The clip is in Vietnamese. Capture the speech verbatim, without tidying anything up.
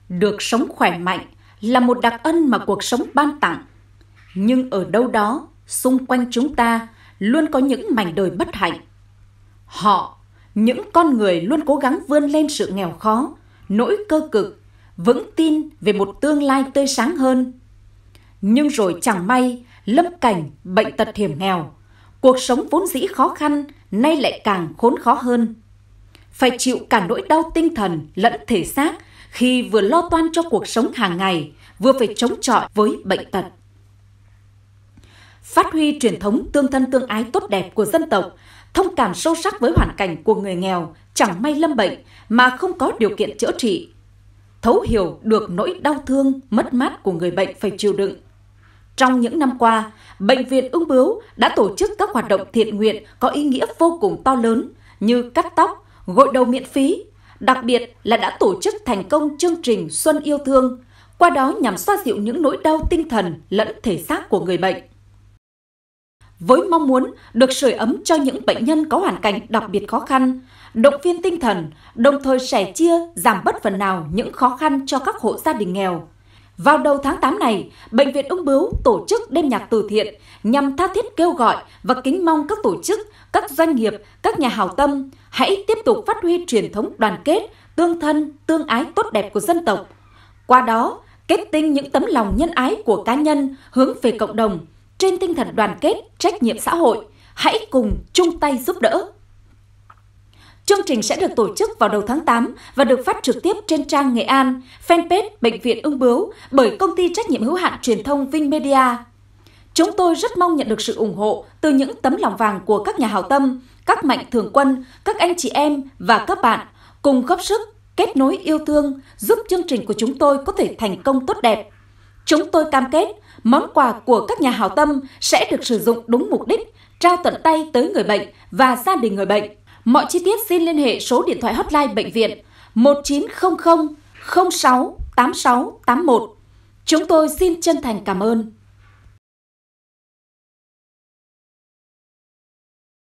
Được sống khỏe mạnh là một đặc ân mà cuộc sống ban tặng. Nhưng ở đâu đó, xung quanh chúng ta luôn có những mảnh đời bất hạnh. Họ, những con người luôn cố gắng vươn lên sự nghèo khó, nỗi cơ cực, vững tin về một tương lai tươi sáng hơn. Nhưng rồi chẳng may, lâm cảnh, bệnh tật hiểm nghèo, cuộc sống vốn dĩ khó khăn, nay lại càng khốn khó hơn. Phải chịu cả nỗi đau tinh thần lẫn thể xác khi vừa lo toan cho cuộc sống hàng ngày, vừa phải chống chọi với bệnh tật. Phát huy truyền thống tương thân tương ái tốt đẹp của dân tộc, thông cảm sâu sắc với hoàn cảnh của người nghèo chẳng may lâm bệnh mà không có điều kiện chữa trị, thấu hiểu được nỗi đau thương, mất mát của người bệnh phải chịu đựng. Trong những năm qua, Bệnh viện Ung Bướu đã tổ chức các hoạt động thiện nguyện có ý nghĩa vô cùng to lớn như cắt tóc, gội đầu miễn phí, đặc biệt là đã tổ chức thành công chương trình Xuân Yêu Thương, qua đó nhằm xoa dịu những nỗi đau tinh thần lẫn thể xác của người bệnh. Với mong muốn được sưởi ấm cho những bệnh nhân có hoàn cảnh đặc biệt khó khăn, động viên tinh thần, đồng thời sẻ chia, giảm bớt phần nào những khó khăn cho các hộ gia đình nghèo. Vào đầu tháng tám này, Bệnh viện Ung Bướu tổ chức đêm nhạc từ thiện nhằm tha thiết kêu gọi và kính mong các tổ chức, các doanh nghiệp, các nhà hảo tâm hãy tiếp tục phát huy truyền thống đoàn kết, tương thân, tương ái tốt đẹp của dân tộc. Qua đó, kết tinh những tấm lòng nhân ái của cá nhân hướng về cộng đồng, trên tinh thần đoàn kết, trách nhiệm xã hội, hãy cùng chung tay giúp đỡ. Chương trình sẽ được tổ chức vào đầu tháng tám và được phát trực tiếp trên trang Nghệ An, fanpage Bệnh viện Ung Bướu bởi công ty trách nhiệm hữu hạn truyền thông Vinh Media. Chúng tôi rất mong nhận được sự ủng hộ từ những tấm lòng vàng của các nhà hảo tâm, các mạnh thường quân, các anh chị em và các bạn cùng góp sức, kết nối yêu thương, giúp chương trình của chúng tôi có thể thành công tốt đẹp. Chúng tôi cam kết, món quà của các nhà hảo tâm sẽ được sử dụng đúng mục đích, trao tận tay tới người bệnh và gia đình người bệnh. Mọi chi tiết xin liên hệ số điện thoại hotline bệnh viện một chín không không không sáu tám sáu tám một. Chúng tôi xin chân thành cảm ơn.